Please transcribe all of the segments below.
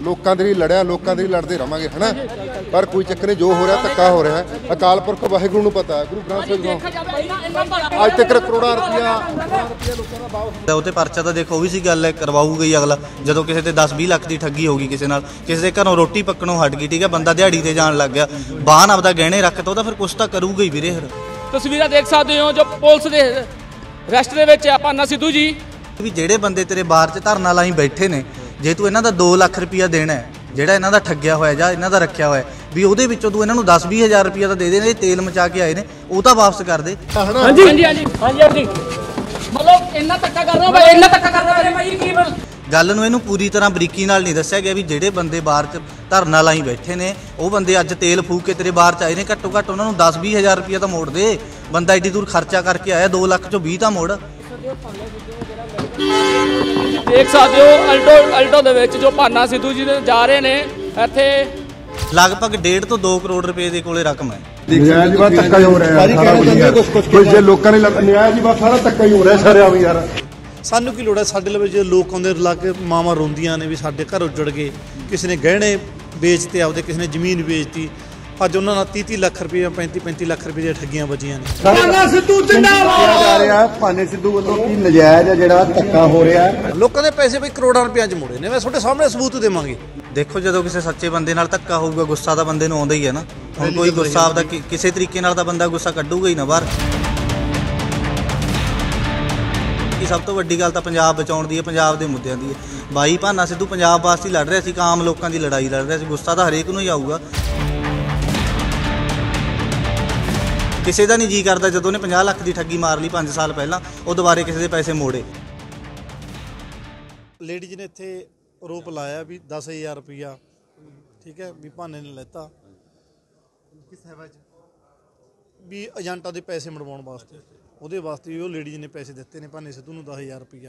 ਲੋਕਾਂ ਦੇ ਲਈ ਲੜਿਆ, ਲੋਕਾਂ ਦੇ ਲਈ ਲੜਦੇ ਰਵਾਂਗੇ, ਹੈ ਨਾ। ਪਰ ਕੋਈ ਚੱਕਰ ਨਹੀਂ, ਜੋ ਹੋ ਰਿਹਾ ਧੱਕਾ ਹੋ ਰਿਹਾ। ਅਕਾਲ ਪੁਰਖ ਵਾਹਿਗੁਰੂ ਨੂੰ ਪਤਾ ਹੈ, ਗੁਰੂ ਗ੍ਰੰਥ ਸਾਹਿਬ ਨੂੰ ਅੱਜ ਤੱਕ ਕਰੋੜਾਂ ਰੁਪਇਆ ਲੋਕਾਂ ਦਾ ਵਾਪਸ। ਉਹ ਤੇ ਪਰਚਾ ਤਾਂ ਦੇਖੋ ਉਹ ਵੀ ਸੀ ਗੱਲ ਹੈ, ਕਰਵਾਊਗਾ ਹੀ ਅਗਲਾ। ਜਦੋਂ ਕਿਸੇ ਤੇ 10-20 ਲੱਖ ਦੀ ਠੱਗੀ ਹੋ ਗਈ, ਕਿਸੇ ਨਾਲ, ਕਿਸੇ ਦੇ ਘਰੋਂ ਰੋਟੀ ਪੱਕਣੋਂ ਹਟ ਗਈ, ਠੀਕ ਹੈ, ਬੰਦਾ ਦਿਹਾੜੀ ਤੇ ਜਾਣ ਲੱਗ ਗਿਆ, ਬਾਹਨ ਆਪਦਾ ਗਹਿਣੇ ਰੱਖਤਾ, ਉਹਦਾ ਫਿਰ ਕੁਛ ਤਾਂ ਕਰੂਗਾ ਹੀ ਵੀਰੇ। ਫਿਰ ਤਸਵੀਰਾਂ ਦੇਖ ਸਕਦੇ ਹੋ ਜੋ ਪੁਲਿਸ ਦੇ ਰੈਸਟ ਦੇ ਵਿੱਚ ਭਾਨਾ ਸਿੱਧੂ ਜੀ ਵੀ ਜਿਹੜੇ ਬੰਦੇ ਤੇਰੇ ਬਾਹਰ 'ਚ ਧਰਨਾ ਲਾਈ ਬੈਠੇ ਨੇ, ਜੇ ਤੂੰ ਇਹਨਾਂ ਦਾ 2 ਲੱਖ ਰੁਪਇਆ ਦੇਣਾ ਹੈ, ਜਿਹੜਾ ਇਹਨਾਂ ਦਾ ਠੱਗਿਆ ਹੋਇਆ ਜਾਂ ਇਹਨਾਂ ਦਾ ਰੱਖਿਆ ਹੋਇਆ, ਵੀ ਉਹਦੇ ਵਿੱਚੋਂ ਤੂੰ ਇਹਨਾਂ ਨੂੰ 10-20 ਹਜ਼ਾਰ ਰੁਪਇਆ ਤਾਂ ਦੇ ਦੇ, ਇਹ ਤੇਲ ਮਚਾ ਕੇ ਆਏ ਨੇ, ਉਹ ਤਾਂ ਵਾਪਸ ਕਰ ਦੇ। ਹਾਂਜੀ ਹਾਂਜੀ ਹਾਂਜੀ ਹਾਂਜੀ ਮਤਲਬ ਇੰਨਾ ਧੱਕਾ ਕਰ ਰਹੇ ਹੋ ਭਾਈ, ਇੰਨਾ ਧੱਕਾ ਕਰ ਰਹੇ ਹੋ ਭਾਈ। ਕੀ ਗੱਲ ਨੂੰ ਇਹਨੂੰ ਪੂਰੀ ਤਰ੍ਹਾਂ ਬਰੀਕੀ ਨਾਲ ਨਹੀਂ ਦੱਸਿਆ ਗਿਆ ਵੀ ਜਿਹੜੇ ਬੰਦੇ ਬਾਹਰ 'ਚ ਧਰਨਾ ਲਾਈ ਬੈਠੇ ਨੇ, ਉਹ ਬੰਦੇ ਅੱਜ ਤੇਲ ਫੂਕ ਕੇ ਤੇਰੇ ਬਾਹਰ 'ਚ ਆਏ ਨੇ, ਘੱਟੋ ਘੱਟ ਉਹਨਾਂ ਨੂੰ 10-20 ਹਜ਼ਾਰ ਰੁਪਇਆ ਤਾਂ ਮੋੜ ਦੇ। ਬੰਦਾ ਐਡੀ ਦੂਰ ਖਰਚਾ ਕਰਕੇ ਆਇਆ, 2 ਲੱਖ ਚੋਂ 20 ਤਾਂ ਮੋੜ। ਦੇਖ ਸਕਦੇ ਹੋ ਅਲਟੋ ਦੇ ਵਿੱਚ ਜੋ ਭਾਨਾ ਸਿੱਧੂ ਜੀ ਜਾ ਰਹੇ ਨੇ, ਇੱਥੇ ਲਗਭਗ 1.5 ਤੋਂ 2 ਕਰੋੜ ਰੁਪਏ ਦੇ ਕੋਲੇ ਰਕਮ ਹੈ। ਨਜਾਇਜ਼ ਬਾਤ ਧੱਕਾ ਹੀ ਹੋ ਰਿਹਾ ਹੈ, ਜੇ ਲੋਕਾਂ ਨੇ ਨਜਾਇਜ਼ ਬਾਤ ਸਾਰਾ ਧੱਕਾ ਹੀ ਹੋ ਰਿਹਾ ਸਾਰਿਆਂ ਵੀ ਯਾਰ। ਸਾਨੂੰ ਕੀ ਲੋੜ ਹੈ, ਸਾਡੇ ਲਈ ਜੇ ਲੋਕ ਆਉਂਦੇ ਲਾ ਕੇ ਮਾਵਾਂ ਰੋਂਦੀਆਂ ਨੇ ਵੀ ਸਾਡੇ ਘਰ ਉੱਜੜ ਗਏ, ਕਿਸੇ ਨੇ ਗਹਿਣੇ ਵੇਚਤੇ ਆਪਦੇ, ਕਿਸੇ ਨੇ ਜ਼ਮੀਨ ਵੇਚਤੀ। ਅੱਜ ਉਹਨਾਂ ਨਾਲ 30-30 ਲੱਖ ਰੁਪਏ 35-35 ਲੱਖ ਰੁਪਏ ਦੀਆਂ ਠੱਗੀਆਂ ਵੱਜੀਆਂ ਨੇ। ਭਾਨਾ ਸਿੱਧੂ ਜਿੰਦਾਬਾਦ ਜਾ ਰਿਹਾ, ਭਾਨੇ ਸਿੱਧੂ ਵੱਲੋਂ ਕੀ ਨਜਾਇਜ਼ ਹੈ ਜਿਹੜਾ ਧੱਕਾ ਹੋ ਰਿਹਾ। ਲੋਕਾਂ ਦੇ ਪੈਸੇ ਬਈ ਕਰੋੜਾਂ ਰੁਪਈਆਂ 'ਚ ਮੋੜੇ ਨੇ, ਮੈਂ ਤੁਹਾਡੇ ਸਾਹਮਣੇ ਸਬੂਤ ਦੇਵਾਂਗੇ। ਦੇਖੋ ਜਦੋਂ ਕਿਸੇ ਸੱਚੇ ਬੰਦੇ ਨਾਲ ਧੱਕਾ ਹੋਊਗਾ, ਗੁੱਸਾ ਤਾਂ ਬੰਦੇ ਨੂੰ ਆਉਂਦਾ ਹੀ ਹੈ ਨਾ। ਹੁਣ ਕੋਈ ਗੁੱਸਾ ਆਪਦਾ ਕਿਸੇ ਤਰੀਕੇ ਨਾਲ ਤਾਂ ਬੰਦਾ ਗੁੱਸਾ ਕੱਢੂਗਾ ਹੀ ਨਾ ਬਾਹਰ। ਸਭ ਤੋਂ ਵੱਡੀ ਗੱਲ ਤਾਂ ਪੰਜਾਬ ਬਚਾਉਣ ਦੀ ਹੈ, ਪੰਜਾਬ ਦੇ ਮੁੱਦਿਆਂ ਦੀ ਹੈ। ਬਾਈ ਭਾਨਾ ਸਿੱਧੂ ਪੰਜਾਬ ਵਾਸਤੇ ਲੜ ਰਿਹਾ ਸੀ, ਆਮ ਲੋਕਾਂ ਦੀ ਲੜਾਈ ਲੜ ਰਿਹਾ ਸੀ। ਗੁੱਸਾ ਤਾਂ ਹਰੇਕ ਨੂੰ ਹੀ ਆਊਗਾ। ਕਿਸੇ ਦਾ ਨਹੀਂ ਜੀ ਕਰਦਾ ਜਦੋਂ ਉਹਨੇ 50 ਲੱਖ ਦੀ ਠੱਗੀ ਮਾਰ ਲਈ 5 ਸਾਲ ਪਹਿਲਾਂ, ਉਹ ਦੁਬਾਰੇ ਕਿਸੇ ਦੇ ਪੈਸੇ ਮੋੜੇ। ਲੇਡੀਜ਼ ਨੇ ਇੱਥੇ ਆਰੋਪ ਲਾਇਆ ਵੀ 10,000 ਰੁਪਈਆ, ਠੀਕ ਹੈ, ਵੀ ਭਾਨੇ ਨੇ ਲੈਤਾ ਕਿਸ ਹੈਵਾ 'ਚ ਵੀ ਏਜੰਟਾਂ ਦੇ ਪੈਸੇ ਮੜਵਾਉਣ ਵਾਸਤੇ। ਉਹਦੇ ਵਾਸਤੇ ਵੀ ਉਹ ਲੇਡੀਜ਼ ਨੇ ਪੈਸੇ ਦਿੱਤੇ ਨੇ ਭਾਨੇ ਸਿੱਧੂ ਨੂੰ 10,000 ਰੁਪਈਆ।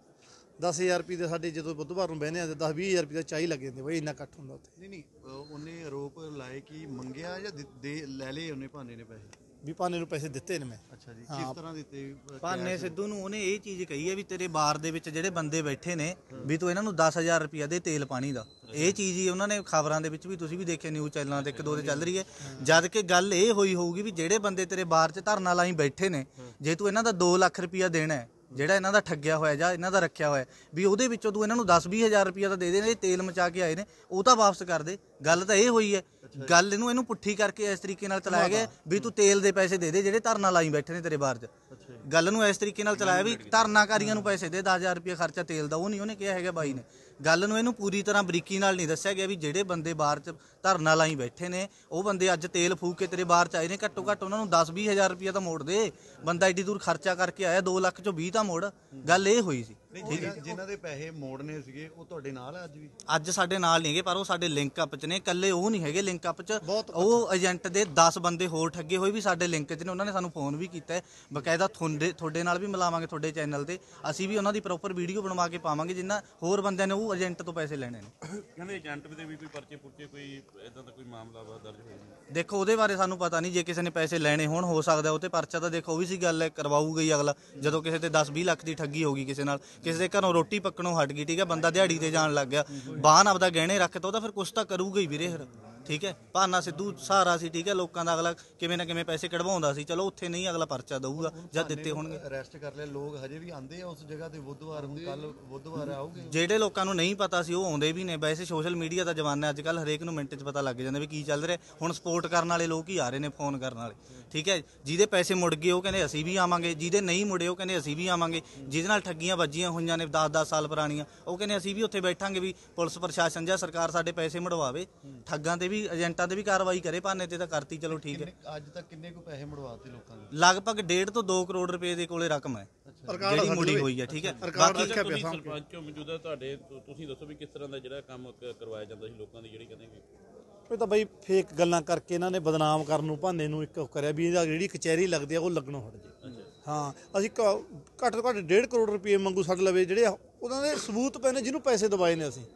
10,000 ਰੁਪਏ ਦੇ ਸਾਡੇ ਜਦੋਂ ਬੁੱਧਵਾਰ ਨੂੰ ਬਹਿੰਦੇ ਆ 10-20 ਹਜ਼ਾਰ ਰੁਪਏ ਚਾਹੀ ਲੱਗ ਜਾਂਦੇ ਬਈ, ਇੰਨਾ ਇਕੱਠ ਹੁੰਦਾ ਉੱਥੇ। ਨਹੀਂ ਉਹਨੇ ਆਰੋਪ ਲਾਏ ਕਿ ਮੰਗਿਆ ਜਾਂ ਲੈ ਲਏ ਉਹਨੇ ਭਾਨੇ ਨੇ ਪੈਸੇ, ਵੀ ਭਾਨੇ ਨੂੰ ਪੈਸੇ ਦਿੱਤੇ ਨੇ ਮੈਂ। ਅੱਛਾ ਜੀ, ਕਿਸ ਤਰ੍ਹਾਂ ਦਿੱਤੇ? ਭਾਨੇ ਸਿੱਧੂ ਨੂੰ ਉਹਨੇ ਇਹ ਚੀਜ਼ ਕਹੀ ਹੈ ਵੀ ਤੇਰੇ ਬਾਰ ਦੇ ਵਿੱਚ ਜਿਹੜੇ ਬੰਦੇ ਬੈਠੇ ਨੇ, ਵੀ ਤੂੰ ਇਹਨਾਂ ਨੂੰ 10,000 ਰੁਪਇਆ ਦੇ ਤੇਲ ਪਾਣੀ ਦਾ। ਇਹ ਚੀਜ਼ ਹੀ ਉਹਨਾਂ ਨੇ ਖਬਰਾਂ ਦੇ ਵਿੱਚ ਵੀ ਤੁਸੀਂ ਵੀ ਦੇਖਿਆ, ਨਿਊਜ਼ ਚੈਨਲਾਂ ਤੇ 1-2 ਤੇ ਚੱਲ ਰਹੀ ਹੈ। ਜਦ ਕਿ ਗੱਲ ਇਹ ਹੋਈ ਹੋਊਗੀ ਵੀ ਜਿਹੜੇ ਬੰਦੇ ਤੇਰੇ ਬਾਰ 'ਚ ਧਰਨਾ ਲਾਈ ਬੈਠੇ ਨੇ, ਜੇ ਤੂੰ ਇਹਨਾਂ ਦਾ 2 ਲੱਖ ਰੁਪਇਆ ਦੇਣਾ ਹੈ, ਜਿਹੜਾ ਇਹਨਾਂ ਦਾ ਠੱਗਿਆ ਹੋਇਆ ਜਾਂ ਇਹਨਾਂ ਦਾ ਰੱਖਿਆ ਹੋਇਆ, ਵੀ ਉਹਦੇ ਵਿੱਚੋਂ ਤੂੰ ਇਹਨਾਂ ਨੂੰ 10-20 ਹਜ਼ਾਰ ਰੁਪਇਆ ਤਾਂ ਦੇ ਦੇ, ਤੇਲ ਮਚਾ ਕੇ ਆਏ ਨੇ, ਉਹ ਤਾਂ ਵਾਪਸ ਕਰ ਦੇ। ਗੱਲ ਤਾਂ ਇਹ ਹੋਈ ਹੈ। ਗੱਲ ਇਹਨੂੰ ਪੁੱਠੀ ਕਰਕੇ ਇਸ ਤਰੀਕੇ ਨਾਲ ਚਲਾਇਆ ਗਿਆ ਵੀ ਤੂੰ ਤੇਲ ਦੇ ਪੈਸੇ ਦੇ ਦੇ ਜਿਹੜੇ ਧਰਨਾ ਲਾਈ ਬੈਠੇ ਨੇ ਤੇਰੇ ਬਾਹਰ 'ਚ। ਗੱਲ ਨੂੰ ਇਸ ਤਰੀਕੇ ਨਾਲ ਚਲਾਇਆ ਵੀ ਧਰਨਾਕਾਰੀਆਂ ਨੂੰ ਪੈਸੇ ਦੇ, 10,000 ਰੁਪਇਆ ਖਰਚਾ ਤੇਲ ਦਾ। ਉਹ ਨਹੀਂ ਉਹਨੇ ਕਿਹਾ ਹੈਗਾ ਬਾਈ ਨੇ। ਗੱਲ ਨੂੰ ਇਹਨੂੰ ਪੂਰੀ ਤਰ੍ਹਾਂ ਬਰੀਕੀ ਨਾਲ ਨਹੀਂ ਦੱਸਿਆ ਗਿਆ ਵੀ ਜਿਹੜੇ ਬੰਦੇ ਬਾਹਰ 'ਚ ਧਰਨਾ ਲਾਈ ਬੈਠੇ ਨੇ, ਉਹ ਬੰਦੇ ਅੱਜ ਤੇਲ ਫੂਕ ਕੇ ਤੇਰੇ ਬਾਹਰ 'ਚ ਆਏ ਨੇ, ਘੱਟੋ ਘੱਟ ਉਹਨਾਂ ਨੂੰ 10-20 ਹਜ਼ਾਰ ਰੁਪਇਆ ਤਾਂ ਮੋੜ ਦੇ। ਬੰਦਾ ਐਡੀ ਦੂਰ ਖਰਚਾ ਕਰਕੇ ਆਇਆ, 2 ਲੱਖ ਚੋਂ 20 ਤਾਂ ਮੋੜ। ਗੱਲ ਇਹ ਹੋਈ ਸੀ। ਠੀਕ ਹੈ, ਜਿਨ੍ਹਾਂ ਦੇ ਪੈਸੇ ਮੋੜਨੇ ਸੀਗੇ ਉਹ ਤੁਹਾਡੇ ਨਾਲ ਹੈ ਅੱਜ ਵੀ? ਅੱਜ ਸਾਡੇ ਨਾਲ ਨਹੀਂ ਹੈਗੇ, ਪਰ ਉਹ ਸਾਡੇ ਲਿੰਕ ਅਪ 'ਚ ਨੇ। ਇਕੱਲੇ ਉਹ ਨਹੀਂ ਹੈਗੇ ਲਿੰਕ ਅਪ 'ਚ, ਉਹ ਏਜੰਟ ਦੇ 10 ਬੰਦੇ ਹੋਰ ਠੱਗੇ ਹੋਏ ਵੀ ਸਾਡੇ ਲਿੰਕ 'ਚ ਨੇ। ਉਹਨਾਂ ਨੇ ਸਾਨੂੰ ਫੋਨ ਵੀ ਕੀਤਾ ਹੈ, ਬਕਾਇਦਾ ਤੁਹਾਡੇ ਨਾਲ ਵੀ ਮਿਲਾਵਾਂਗੇ, ਤੁਹਾਡੇ ਚੈਨਲ ਤੇ ਅਸੀਂ ਵੀ ਉਹਨਾਂ ਦੀ ਪ੍ਰੋਪਰ ਵੀਡੀਓ ਬਣਵਾ ਕੇ ਪਾਵਾਂਗੇ, ਜਿੰਨਾ ਹੋਰ ਬੰਦਿਆਂ ਨੇ ਉਹ ਏਜੰਟ ਤੋਂ ਪੈਸੇ ਲੈਣੇ ਨੇ। ਕਹਿੰਦੇ ਏਜੰਟ ਦੇ ਵੀ ਕੋਈ ਪਰਚੇ ਪੁਰਚੇ ਕੋਈ ਇਦਾਂ ਦਾ ਕੋਈ ਮਾਮਲਾ ਦਰਜ ਹੋਇਆ? ਦੇਖੋ ਉਹਦੇ ਬਾਰੇ ਸਾਨੂੰ ਪਤਾ ਨਹੀਂ। ਜੇ ਕਿਸੇ ਨੇ ਪੈਸੇ ਲੈਣੇ ਹੋਣ, ਹੋ ਸਕਦਾ ਉਹ ਤੇ ਪਰਚਾ ਤਾਂ ਦੇਖੋ ਉਹ ਵੀ ਸੀ ਗੱਲ ਹੈ, ਕਰਵਾਊਗਾ ਹੀ ਅਗਲਾ। ਜਦੋਂ ਕਿਸੇ ਤੇ 10-20 ਲੱਖ ਦੀ ਠੱਗੀ ਹੋ ਗਈ ਕਿਸੇ ਨਾਲ, ਕਿਸੇ ਦੇ ਘਰੋਂ ਰੋਟੀ ਪੱਕਣੋਂ ਹਟ ਗਈ, ਠੀਕ ਹੈ, ਬੰਦਾ ਦਿਹਾੜੀ ਤੇ ਜਾਣ ਲੱਗ ਗਿਆ, ਬਾਹਨ ਆਪਦਾ ਗਹਿਣੇ ਰੱਖਤਾ, ਉਹਦਾ ਫਿਰ ਕੁਛ ਤਾਂ ਕਰੂਗਾ ਹੀ ਵੀਰੇ। ਫਿਰ ਠੀਕ ਹੈ, ਭਾਨਾ ਸਿੱਧੂ ਸਹਾਰਾ ਸੀ, ਠੀਕ ਹੈ, ਲੋਕਾਂ ਦਾ ਅਗਲਾ ਕਿਵੇਂ ਨਾ ਕਿਵੇਂ ਪੈਸੇ ਕਢਵਾਉਂਦਾ ਸੀ। ਚਲੋ ਉੱਥੇ ਨਹੀਂ ਅਗਲਾ ਪਰਚਾ ਦਊਗਾ ਜਾਂ ਦਿੱਤੇ ਹੋਣਗੇ। ਅਰੈਸਟ ਕਰ ਲਿਆ, ਲੋਕ ਹਜੇ ਵੀ ਆਉਂਦੇ ਆ ਉਸ ਜਗ੍ਹਾ ਤੇ ਬੁੱਧਵਾਰ ਨੂੰ, ਕੱਲ ਬੁੱਧਵਾਰ ਆਉਗੇ। ਜਿਹੜੇ ਲੋਕਾਂ ਨੂੰ ਨਹੀਂ ਪਤਾ ਸੀ ਉਹ ਆਉਂਦੇ ਵੀ ਨੇ। ਵੈਸੇ ਸੋਸ਼ਲ ਮੀਡੀਆ ਦਾ ਜ਼ਮਾਨਾ ਅੱਜ ਕੱਲ੍ਹ, ਹਰੇਕ ਨੂੰ ਮਿੰਟ 'ਚ ਪਤਾ ਲੱਗ ਜਾਂਦਾ ਵੀ ਕੀ ਚੱਲ ਰਿਹਾ। ਹੁਣ ਸਪੋਰਟ ਕਰਨ ਵਾਲੇ ਲੋਕ ਹੀ ਆ ਰਹੇ ਨੇ, ਫੋਨ ਕਰਨ ਵਾਲੇ, ਠੀਕ ਹੈ। ਜਿਹਦੇ ਪੈਸੇ ਮੁੜ ਗਏ ਉਹ ਕਹਿੰਦੇ ਅਸੀਂ ਵੀ ਆਵਾਂਗੇ, ਜਿਹਦੇ ਨਹੀਂ ਮੁੜੇ ਉਹ ਕਹਿੰਦੇ ਅਸੀਂ ਵੀ ਆਵਾਂਗੇ, ਜਿਹਦੇ ਨਾਲ ਠੱਗੀਆਂ ਵੱਜੀਆਂ ਹੋਈਆਂ ਨੇ 10-10 ਸਾਲ ਪੁਰਾਣੀਆਂ, ਉਹ ਕਹਿੰਦੇ ਅਸੀਂ ਵੀ ਉੱਥੇ ਬੈਠਾਂਗੇ ਵੀ ਪੁਲਿਸ ਪ੍ਰਸ਼ਾਸਨ ਜਾਂ ਸਰਕਾਰ ਸਾਡੇ ਪੈਸੇ ਮੁੜਵਾਵੇ, ਠੱਗਾਂ ਤੇ ਵੀ ਏਜੰਟਾਂ ਤੇ ਵੀ ਕਾਰਵਾਈ ਕਰੇ। ਭਾਨੇ ਤੇ ਤਾਂ ਕਰਤੀ, ਚਲੋ ਠੀਕ ਹੈ। ਅੱਜ ਤੱਕ ਕਿੰਨੇ ਕੁ ਪੈਸੇ ਮੁੜਵਾਤੇ ਲੋਕਾਂ ਦੇ? ਲਗਭਗ 1.5 ਤੋਂ 2 ਕਰੋੜ ਰੁਪਏ ਦੇ ਕੋਲੇ ਰਕਮ ਹੈ ਜਿਹੜੀ ਮੁੜੀ ਹੋਈ ਹੈ, ਠੀਕ ਹੈ। ਬਾਕੀ ਸਰਪੰਚ ਮੌਜੂਦਾ ਤੁਹਾਡੇ, ਤੁਸੀਂ ਦੱਸੋ ਵੀ ਕਿਸ ਤਰ੍ਹਾਂ ਦਾ ਜਿਹੜਾ ਕੰਮ ਕਰਵਾਇਆ ਜਾਂਦਾ ਸੀ ਲੋਕਾਂ ਦੀ, ਜਿਹੜੀ ਕਹਿੰਦੇ ਇਹ ਤਾਂ ਬਈ ਫੇਕ ਗੱਲਾਂ ਕਰਕੇ ਇਹਨਾਂ ਨੇ ਬਦਨਾਮ ਕਰਨ ਨੂੰ ਭਾਨੇ ਨੂੰ ਇੱਕ ਕਰਿਆ ਵੀ ਇਹਦਾ ਜਿਹੜੀ ਕਚਹਿਰੀ ਲੱਗਦੀ ਆ ਉਹ ਲੱਗਣੋਂ ਹਟ ਜੇ। ਹਾਂ, ਅਸੀਂ ਘੱਟ ਤੋਂ ਘੱਟ 1.5 ਕਰੋੜ ਰੁਪਏ ਮੰਗੂ ਸਾਡੇ ਲਵੇ, ਜਿਹੜੇ ਉਹਨਾਂ ਦੇ ਸਬੂਤ ਪਏ ਨੇ, ਜਿਹਨੂੰ ਪੈਸੇ ਦਵਾਏ ਨੇ ਅਸੀਂ,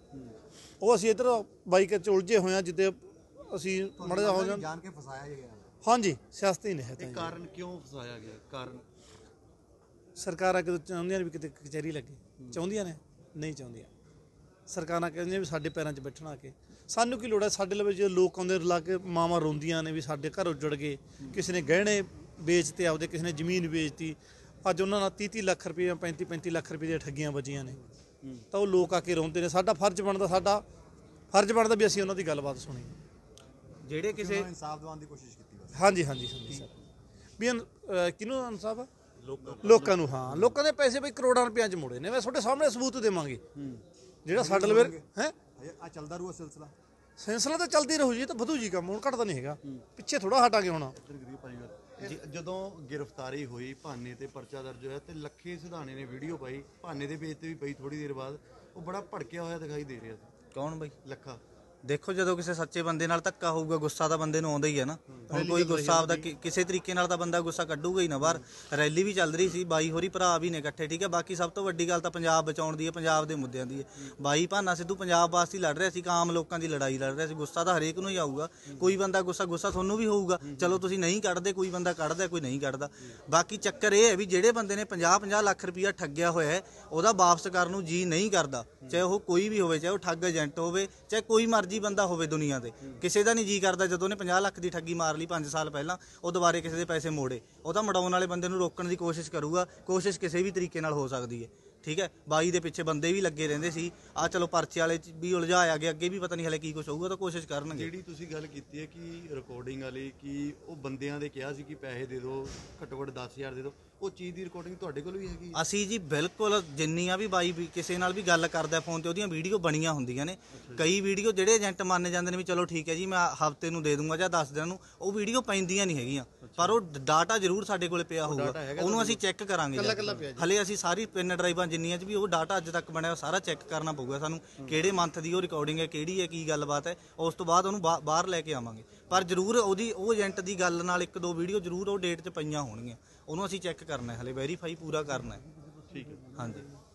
ਉਹ ਅਸੀਂ ਇੱਧਰ ਬਾਈਕ 'ਚ ਉਲਝੇ ਹੋਏ ਹਾਂ, ਜਿੱਤੇ ਅਸੀਂ ਮਾੜਾ ਜਿਹਾ ਹੋ ਜਾਣ ਕੇ ਫਸਾਇਆ ਗਿਆ। ਹਾਂਜੀ, ਸਿਆਸਤੀ ਨੇ। ਹੈ ਕਾਰਨ ਕਿਉਂ ਫਸਾਇਆ ਗਿਆ? ਕਾਰਨ ਸਰਕਾਰਾਂ ਕਿਤੇ ਚਾਹੁੰਦੀਆਂ ਨੇ ਵੀ ਕਿਤੇ ਕਚਹਿਰੀ ਲੱਗੇ, ਚਾਹੁੰਦੀਆਂ ਨੇ? ਨਹੀਂ ਚਾਹੁੰਦੀਆਂ। ਸਰਕਾਰਾਂ ਕਹਿੰਦੀਆਂ ਵੀ ਸਾਡੇ ਪੈਰਾਂ 'ਚ ਬੈਠਣਾ ਆ ਕੇ। ਸਾਨੂੰ ਕੀ ਲੋੜ ਹੈ? ਸਾਡੇ ਲਈ ਜੇ ਲੋਕ ਆਉਂਦੇ ਲਾ ਕੇ ਮਾਵਾਂ ਰੋਂਦੀਆਂ ਨੇ ਵੀ ਸਾਡੇ ਘਰ ਉੱਜੜ ਗਏ, ਕਿਸੇ ਨੇ ਗਹਿਣੇ ਵੇਚਤੇ ਆਪਦੇ, ਕਿਸੇ ਨੇ ਜ਼ਮੀਨ ਵੇਚਤੀ। ਅੱਜ ਉਹਨਾਂ ਨਾਲ 30-30 ਲੱਖ ਰੁਪਏ 35-35 ਲੱਖ ਰੁਪਏ ਦੀਆਂ ਠੱਗੀਆਂ ਵੱਜੀਆਂ ਨੇ, ਤਾਂ ਉਹ ਲੋਕ ਆ ਕੇ ਰੋਂਦੇ ਨੇ। ਸਾਡਾ ਫਰਜ਼ ਬਣਦਾ ਵੀ ਅਸੀਂ ਉਹਨਾਂ ਦੀ ਗੱਲਬਾਤ ਸੁਣੀ। ਜਿਹੜੇ ਕਿਸੇ ਇਨਸਾਫ ਦਿਵਾਉਣ ਦੀ ਕੋਸ਼ਿਸ਼ ਕੀਤੀ ਬਸ। ਹਾਂਜੀ ਸਰ ਵੀ ਕਿਹਨੂੰ ਇਨਸਾਫ ਆ? ਲੋਕਾਂ ਨੂੰ। ਹਾਂ, ਲੋਕਾਂ ਦੇ ਪੈਸੇ ਬਈ ਕਰੋੜਾਂ ਰੁਪਈਆਂ 'ਚ ਮੋੜੇ ਨੇ। ਮੈਂ ਤੁਹਾਡੇ ਸਾਹਮਣੇ ਸਬੂਤ ਦੇਵਾਂਗੇ। ਜਿਹੜਾ ਸਾਡੇ ਲਵੇ ਹੈ ਆ ਚੱਲਦਾ ਰਹੂਗਾ ਸਿਲਸਿਲਾ ਤਾਂ ਚੱਲਦੀ ਰਹੂ ਜੀ, ਤਾਂ ਵਧੂ ਜੀ ਕੰਮ, ਹੁਣ ਘਟਦਾ ਨਹੀਂ ਹੈਗਾ। ਪਿੱਛੇ ਥੋੜਾ ਹਟਾਂਗੇ ਹੁਣ। ਜਦੋਂ ਗ੍ਰਿਫਤਾਰੀ ਹੋਈ ਭਾਨੇ ਤੇ ਪਰਚਾ ਦਰਜ ਹੋਇਆ ਤੇ ਲੱਖੇ ਸਿਧਾਣੇ ਨੇ ਵੀਡੀਓ ਪਾਈ, ਭਾਨੇ ਦੇ ਪੇਜ ਤੇ ਵੀ ਪਈ ਥੋੜੀ ਦੇਰ ਬਾਅਦ, ਉਹ ਬੜਾ ਭੜਕਿਆ ਹੋਇਆ ਦਿਖਾਈ ਦੇ ਰਿਹਾ ਸੀ। ਕੌਣ ਬਈ? ਲੱਖਾ। ਦੇਖੋ ਜਦੋਂ ਕਿਸੇ ਸੱਚੇ ਬੰਦੇ ਨਾਲ ਧੱਕਾ ਹੋਊਗਾ ਗੁੱਸਾ ਤਾਂ ਬੰਦੇ ਨੂੰ ਆਉਂਦਾ ਹੀ ਹੈ ਨਾ। ਹੁਣ ਕੋਈ ਗੁੱਸਾ ਆਪਦਾ ਕਿਸੇ ਤਰੀਕੇ ਨਾਲ ਤਾਂ ਬੰਦਾ ਗੁੱਸਾ ਕੱਢੂਗਾ ਹੀ ਨਾ ਬਾਹਰ। ਰੈਲੀ ਵੀ ਚੱਲ ਰਹੀ ਸੀ, ਬਾਈ ਹੋਰੀ ਭਰਾ ਵੀ ਨੇ ਇਕੱਠੇ, ਠੀਕ ਹੈ। ਬਾਕੀ ਸਭ ਤੋਂ ਵੱਡੀ ਗੱਲ ਤਾਂ ਪੰਜਾਬ ਬਚਾਉਣ ਦੀ ਹੈ, ਪੰਜਾਬ ਦੇ ਮੁੱਦਿਆਂ ਦੀ ਹੈ। ਬਾਈ ਭਾਨਾ ਸਿੱਧੂ ਪੰਜਾਬ ਵਾਸਤੇ ਲੜ ਰਿਹਾ ਸੀ, ਆਮ ਲੋਕਾਂ ਦੀ ਲੜਾਈ ਲੜ ਰਿਹਾ ਸੀ। ਗੁੱਸਾ ਤਾਂ ਹਰੇਕ ਨੂੰ ਹੀ ਆਊਗਾ। ਕੋਈ ਬੰਦਾ ਗੁੱਸਾ ਤੁਹਾਨੂੰ ਵੀ ਹੋਊਗਾ। ਚਲੋ ਤੁਸੀਂ ਨਹੀਂ ਕੱਢਦੇ, ਕੋਈ ਬੰਦਾ ਕੱਢਦਾ, ਕੋਈ ਨਹੀਂ ਕੱਢਦਾ। ਬਾਕੀ ਚੱਕਰ ਇਹ ਹੈ ਵੀ ਜਿਹੜੇ ਬੰਦੇ ਨੇ 50-50 ਲੱਖ ਰੁਪਈਆ ਠੱਗਿਆ ਹੋਇਆ ਹੈ, ਉਹਦਾ ਵਾਪਸ ਕਰਨ ਨੂੰ ਜੀ ਨਹੀਂ ਕਰਦਾ। ਚਾਹੇ ਉਹ ਕੋਈ ਵੀ ਹੋਵੇ, ਚਾਹੇ ਉਹ ਠੱਗ ਏਜੰਟ ਹੋਵੇ, ਚਾਹੇ ਕੋਈ ਮਰਜ਼ੀ ਬੰਦਾ ਹੋਵੇ ਦੁਨੀਆ ਤੇ, ਕਿਸੇ ਦਾ ਨਹੀਂ ਜੀ ਕਰਦਾ ਜਦੋਂ ਉਹਨੇ 50 ਲੱਖ ਦੀ ਠੱਗੀ ਮਾਰ ਲਈ 5 ਸਾਲ ਪਹਿਲਾਂ, ਉਹ ਦੁਬਾਰੇ ਕਿਸੇ ਦੇ ਪੈਸੇ ਮੋੜੇ। ਉਹ ਤਾਂ ਮੜਾਉਣ ਵਾਲੇ ਬੰਦੇ ਨੂੰ ਰੋਕਣ ਦੀ ਕੋਸ਼ਿਸ਼ ਕਰੂਗਾ। ਕੋਸ਼ਿਸ਼ ਕਿਸੇ ਵੀ ਤਰੀਕੇ ਨਾਲ ਹੋ ਸਕਦੀ ਹੈ, ਠੀਕ ਹੈ। ਬਾਈ ਦੇ ਪਿੱਛੇ ਬੰਦੇ ਵੀ ਲੱਗੇ ਰਹਿੰਦੇ ਸੀ। ਆ ਚਲੋ ਪਰਚੇ ਵਾਲੇ ਵੀ ਉਲਝਾਇਆ ਗਿਆ, ਅੱਗੇ ਵੀ ਪਤਾ ਨਹੀਂ ਹਲੇ ਕੀ ਕੁਝ ਹੋਊਗਾ, ਤਾਂ ਕੋਸ਼ਿਸ਼ ਕਰਨਗੇ। ਜਿਹੜੀ ਤੁਸੀਂ ਗੱਲ ਕੀਤੀ ਹੈ ਕਿ ਰਿਕਾਰਡਿੰਗ ਵਾਲੀ, ਕਿ ਉਹ ਬੰਦਿਆਂ ਦੇ ਕਿਹਾ ਸੀ ਕਿ ਪੈਸੇ ਦੇ ਦਿਓ, ਘੱਟੋ ਘੱਟ 10,000 ਦੇ ਦਿਓ, ਉਹ ਚੀਜ਼ ਦੀ ਰਿਕਾਰਡਿੰਗ ਤੁਹਾਡੇ ਕੋਲ ਵੀ ਹੈਗੀ? ਅਸੀਂ ਜੀ ਬਿਲਕੁਲ ਜਿੰਨੀਆਂ ਵੀ ਬਾਈ ਵੀ ਕਿਸੇ ਨਾਲ ਵੀ ਗੱਲ ਕਰਦਾ ਫੋਨ ਤੇ, ਉਹਦੀਆਂ ਵੀਡੀਓ ਬਣੀਆਂ ਹੁੰਦੀਆਂ ਨੇ। ਕਈ ਵੀਡੀਓ ਜਿਹੜੇ ਏਜੰਟ ਮੰਨ ਜਾਂਦੇ ਨੇ ਵੀ ਚਲੋ ਠੀਕ ਹੈ ਜੀ ਮੈਂ ਹਫਤੇ ਨੂੰ ਦੇ ਦੂੰਗਾ ਜਾਂ 10 ਦਿਨਾਂ ਨੂੰ, ਉਹ ਵੀਡੀਓ ਪੈਂਦੀਆਂ ਨਹੀਂ ਹੈਗੀਆਂ। ਪਰ ਉਹ ਡਾਟਾ ਜ਼ਰੂਰ ਸਾਡੇ ਕੋਲ ਪਿਆ ਹੋਊਗਾ, ਉਹਨੂੰ ਅਸੀਂ ਚੈੱਕ ਕਰਾਂਗੇ। ਹਲੇ ਅਸੀਂ ਸਾਰੀ ਪਿੰਨ ਡਰਾਈਵਾਂ ਜਿੰਨੀਆਂ 'ਚ ਵੀ ਉਹ ਡਾਟਾ ਅੱਜ ਤੱਕ ਬਣਿਆ ਸਾਰਾ ਚੈੱਕ ਕਰਨਾ ਪਊਗਾ ਸਾਨੂੰ, ਕਿਹੜੇ ਮੰਥ ਦੀ ਉਹ ਰਿਕਾਰਡਿੰਗ ਹੈ, ਕਿਹੜੀ ਹੈ, ਕੀ ਗੱਲਬਾਤ ਹੈ। ਉਸ ਤੋਂ ਬਾਅਦ ਉਹਨੂੰ ਬਾਹਰ ਲੈ ਕੇ ਆਵਾਂਗੇ। ਪਰ ਜ਼ਰੂਰ ਉਹ ਏਜੰਟ ਦੀ ਗੱਲ ਨਾਲ 1-2 ਵੀਡੀਓ ਜ਼ਰੂਰ ਉਹ ਡੇਟ 'ਚ ਪਈਆਂ ਹੋਣਗੀਆਂ, ਉਹਨੂੰ ਅਸੀਂ ਚੈੱਕ ਕਰਨਾ ਹੈ, ਹਲੇ ਵੈਰੀਫਾਈ ਪੂਰਾ ਕਰਨਾ ਹੈ। ਠੀਕ ਹੈ। ਹਾਂਜੀ।